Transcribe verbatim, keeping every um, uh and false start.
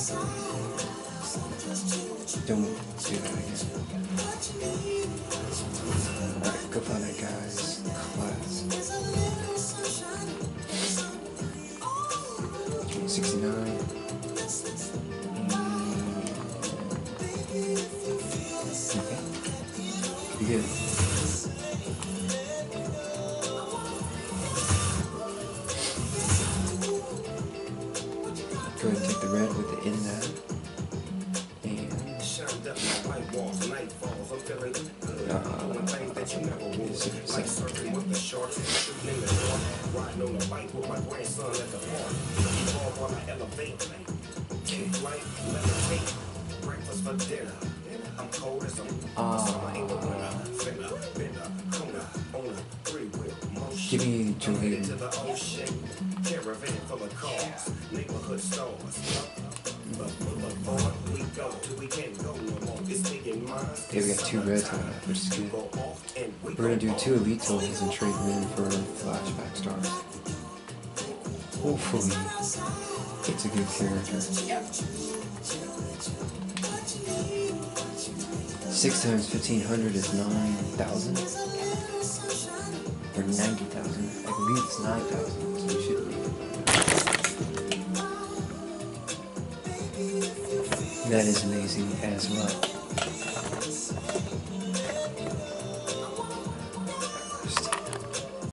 Don't do that again. Alright, go find that guy's class. sixty-nine. Okay. Be good. Go ahead and take the red with the in that. And uh, is it seven? Uh, give me Julian. Okay, we got two reds on that, which is good. We're gonna do two elite tokens and trade them in for flashback stars. Hopefully, it's a good character. Six times fifteen hundred is nine thousand, or ninety thousand. I believe it's nine thousand, so we should leave it. That is amazing as well.